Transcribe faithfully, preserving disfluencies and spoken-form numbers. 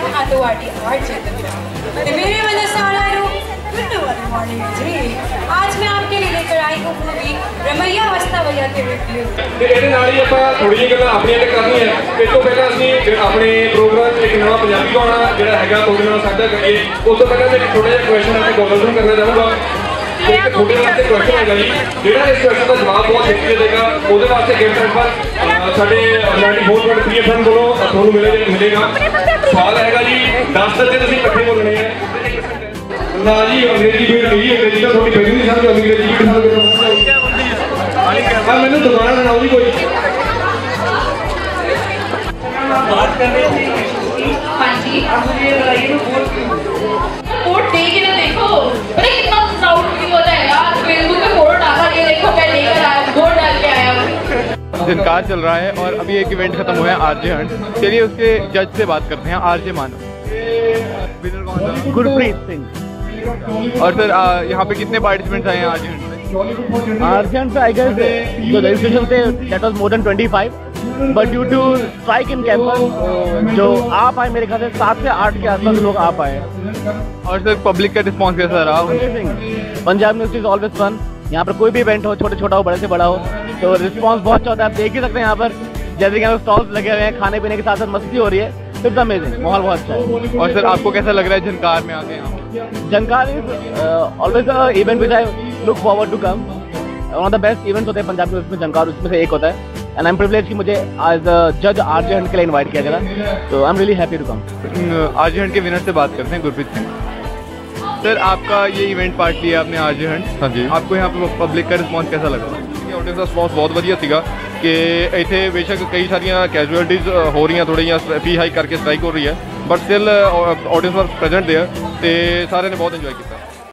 मैं आतोवाड़ी आर्ट क्षेत्र में मेरे वाला सारा रो गुड मॉर्निंग जी। आज मैं आपके लिए लेकर आई हूँ मूवी रमैया वस्ता भैया के रिव्यू। ਤੇ ਇਹਦੇ ਨਾਲ ਹੀ ਆਪਾਂ ਥੋੜੀ ਜਿਹੀ ਗੱਲਾਂ ਆਪਣੀਆਂ ਤੇ ਕਰਨੀਆਂ। ਇਸ ਤੋਂ ਪਹਿਲਾਂ ਅਸੀਂ ਆਪਣੇ ਪ੍ਰੋਗਰਾਮ ਇੱਕ ਨਵਾਂ ਪੰਜਾਬੀ ਗਾਣਾ ਜਿਹੜਾ ਹੈਗਾ ਤੁਹਾਡੇ ਨਾਲ ਸਾਂਝਾ ਕਰੀਏ। ਉਸ ਤੋਂ ਪਹਿਲਾਂ ਮੈਂ ਥੋੜਾ ਜਿਹਾ ਕੁਐਸਚਨ ਆਪਣੇ ਗੋਲਰ ਨੂੰ ਕਰਨਾ ਚਾਹੂੰਗਾ। ਇੱਕ ਤੁਹਾਡੇ ਵਾਸਤੇ ਕੁਐਸਚਨ ਹੈਗਾ ਜੀ, ਜਿਹੜਾ ਇਸ ਕੁਐਸਚਨ ਦਾ ਜਵਾਬ ਬਹੁਤ ਛੇਤੀ ਦੇਗਾ ਉਹਦੇ ਵਾਸਤੇ ਗਿਫਟ ਪੈਂਪਰ ਸਾਡੇ ninety four point three F M ਕੋਲੋਂ ਤੁਹਾਨੂੰ ਮਿਲੇਗਾ ਮਿਲੇਗਾ ਸਵਾਲ ਹੈਗਾ ਜੀ ਦਸ ਤੇ ਤੁਸੀਂ ਇਕੱਠੇ ਬੋਲਣੇ ਆ ਨਾ ਜੀ। ਅੰਗਰੇਜ਼ੀ ਫੇਰ ਨਹੀਂ, ਅੰਗਰੇਜ਼ੀ ਤਾਂ ਤੁਹਾਡੀ ਫਿਰ ਨਹੀਂ ਸਮਝ ਆਉਂਦੀ, ਅੰਗਰੇਜ਼ੀ ਕਿਹਨਾਂ हाँ मैंने दोबारा सुनाओ जी कोई बात कर रहे थे। हाँ जी, अब मुझे ये वोट वोट दे के ना देखो, अरे कितना प्राउड फील होता है यार। फेसबुक पे फोटो डाला, ये देखो मैं लेकर आया, वोट डाल के आया हूँ। झनकार चल रहा है और अभी एक इवेंट खत्म हुआ है आरजे हंट। चलिए उसके जज से बात करते हैं। आरजे मानो विनर कौन था? गुरप्रीत सिंह। और सर यहाँ पे कितने पार्टिसिपेंट्स आए हैं आरजे हंट? आर्जन पे आई गेस जो रजिस्ट्रेशन थे that was more than twenty five, but due to strike in campus जो आ पाए मेरे ख्याल से सात से आठ के आसपास लोग आ पाए। और सर पब्लिक का रिस्पॉन्स कैसा रहा? Punjab news is always fun. यहाँ पर कोई भी इवेंट हो, छोटे छोटा हो बड़े से बड़ा हो, तो रिस्पॉन्स बहुत अच्छा होता है। आप देख ही सकते हैं यहाँ पर जैसे कि यहाँ स्टॉल्स लगे हुए हैं, खाने पीने के साथ साथ मस्ती हो रही है। इट्स अमेजिंग, माहौल बहुत अच्छा है। और सर आपको कैसा लग रहा है झनकार में आके? यहाँ Jhankar is always a event which I look forward to come. One of the best events होते हैं पंजाब में, उसमें झनकार उसमें से एक होता है। एंड आई एम प्रिविलेज कि मुझे आज जज आरजे हंट के लिए इनवाइट किया गया, तो I am really happy to come. RJ hunt के विनर से बात करते हैं, गुरप्रीत सिंह। सर आपका ये इवेंट पार्ट लिया आपने आरजे हंट। हाँ जी। आपको यहाँ पे पब्लिक का रिस्पॉन्स कैसा लगा? ऑडियंस ਦਾ ਰਿਸਪੌਂਸ ਬਹੁਤ ਵਧੀਆ ਸੀਗਾ ਕਿ ਇੱਥੇ ਬੇਸ਼ੱਕ ਕਈ ਸਾਰੀਆਂ ਕੈਜੂਅਲਟੀਜ਼ ਹੋ ਰਹੀਆਂ, ਥੋੜ੍ਹੀਆਂ ਜਿਹੀਆਂ ਫੀ ਹਾਈ ਕਰਕੇ ਸਟ੍ਰਾਈਕ ਹੋ ਰਹੀ ਹੈ, but still audience was present there ਤੇ ਸਾਰਿਆਂ ਨੇ ਬਹੁਤ ਇੰਜੋਏ ਕੀਤਾ।